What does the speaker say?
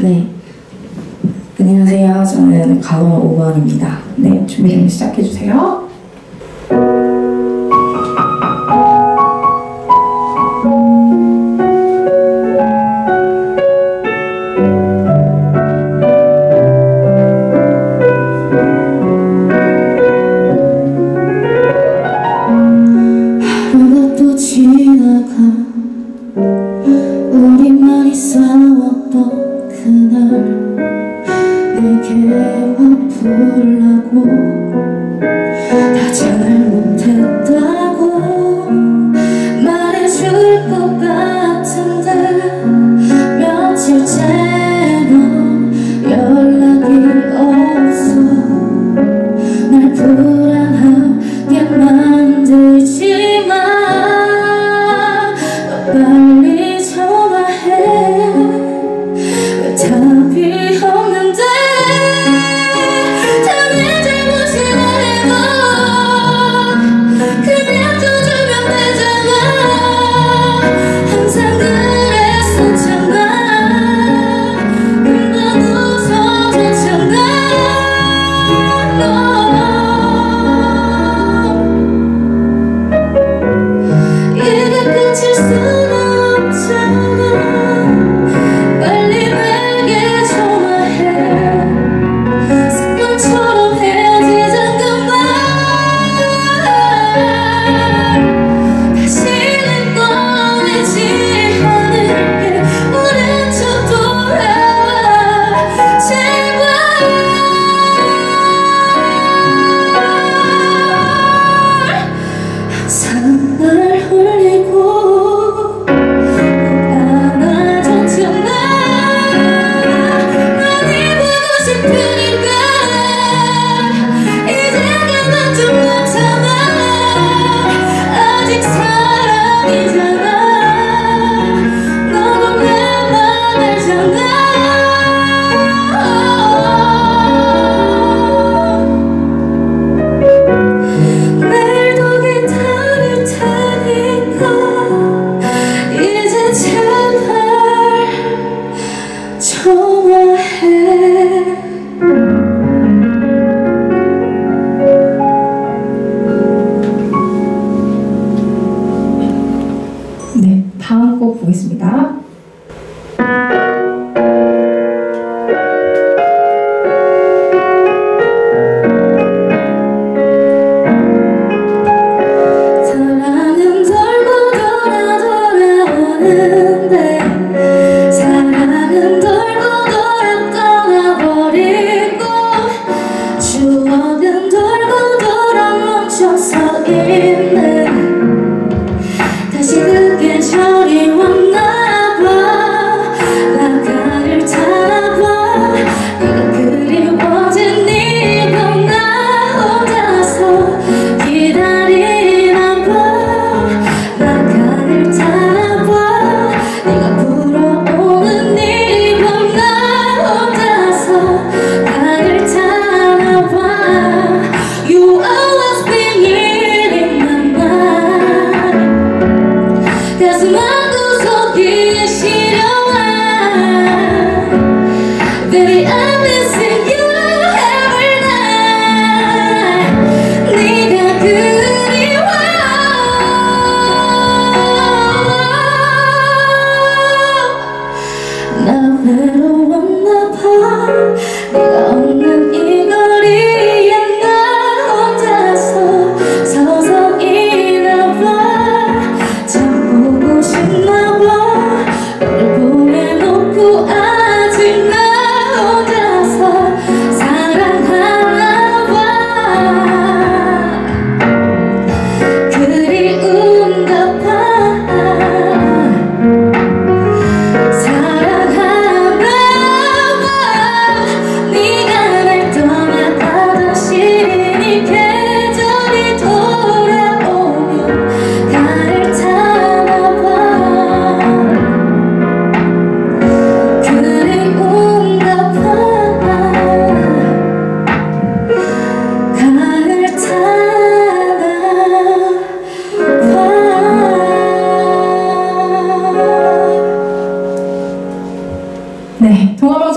네. 안녕하세요. 저는 가오 5번입니다. 네, 준비되면 시작해주세요. 하루가 또 지나가 우리만이 싸웠던 그날 내게 화풀라고 다 잘못했다고 말해줄 것 같은데 며칠째 너 연락이 없어 날 불안하게 만들지마. 너 빨리 전화해. 왜 답이 없는데 다 내 잘못이라 해도 그냥 둬주면 되잖아. 항상 그랬었잖아. 금방 웃어줬잖아. 이게 끝일 순 없잖아. 빨리 내게 전화해. 습관처럼 헤어지자 그만. 다시는 꺼내지 않을게. 오랜 척 돌아와 제발. 항상 날 흘리고 안아줬잖아. 많이 보고 싶으니까 이제 그만 좀 놓잖아. 아직 사랑이잖아. 너도 내 맘 알잖아. 내일도 기다릴 테니까 이제 제발 전화해. 네, 다음 곡 보겠습니다. 사랑은 돌고 돌아오는데 사랑은 돌고 돌아 떠나버리고 추억은 돌고 돌아 멈춰서 있네. 다시 그 계절이 왔나봐. 나가를 타나봐. 네가 그리워진 이밤 나 혼자서 기다리나봐. 나가를 타나봐. 네가 불어오는 이밤 나 혼자서 가를 타나봐. You always been in my mind. 가슴 한구석이 시려와. Baby I'm missing you every night. 네가 그리워. 나 외로웠나봐. 네가 없는 이 거리에 나 혼자서 서성이나봐. 참 보고 싶나봐. 너를 보내놓고 아직 나 혼자서 사랑하나봐. 그리운가봐. 사랑하나봐. 네가 날 떠나가던 시린 계절이 돌아오면 가을 타나봐. 그리운가봐. 가을 타나봐. 네, 동화방